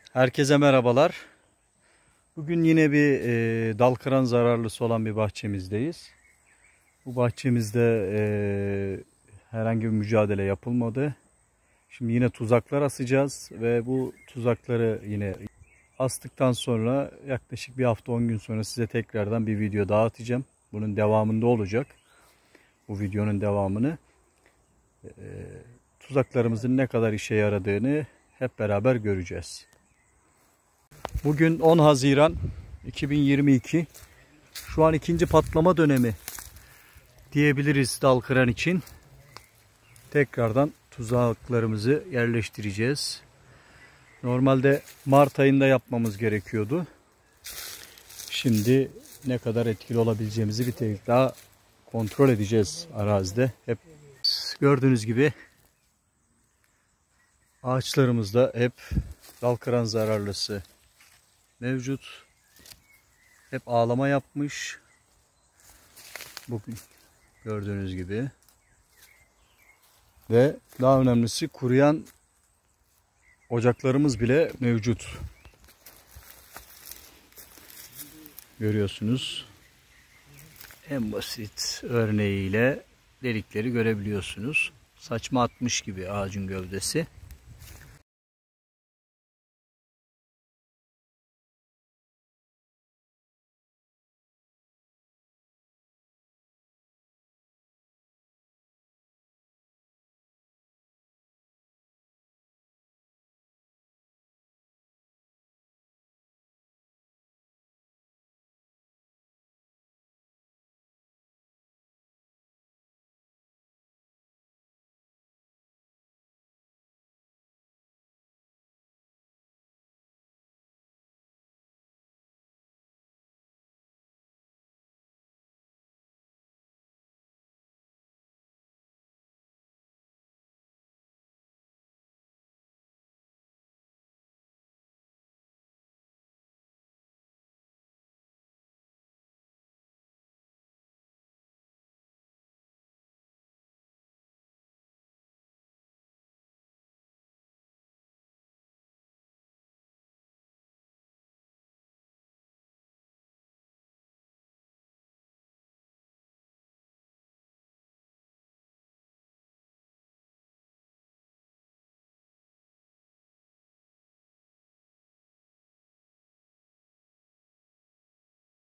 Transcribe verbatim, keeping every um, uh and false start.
Herkese merhabalar. Bugün yine bir e, dal kıran zararlısı olan bir bahçemizdeyiz. Bu bahçemizde e, herhangi bir mücadele yapılmadı. Şimdi yine tuzaklar asacağız ve bu tuzakları yine astıktan sonra yaklaşık bir hafta on gün sonra size tekrardan bir video daha atacağım. Bunun devamında olacak. Bu videonun devamını. E, tuzaklarımızın ne kadar işe yaradığını hep beraber göreceğiz. Bugün on Haziran iki bin yirmi iki. Şu an ikinci patlama dönemi diyebiliriz dal kıran için. Tekrardan tuzaklarımızı yerleştireceğiz. Normalde Mart ayında yapmamız gerekiyordu. Şimdi ne kadar etkili olabileceğimizi bir tek daha kontrol edeceğiz arazide. Hep gördüğünüz gibi ağaçlarımızda hep dal kıran zararlısı mevcut. Hep ağlama yapmış. Bugün gördüğünüz gibi. Ve daha önemlisi kuruyan ocaklarımız bile mevcut. Görüyorsunuz. En basit örneğiyle delikleri görebiliyorsunuz. Saçma atmış gibi ağacın gövdesi.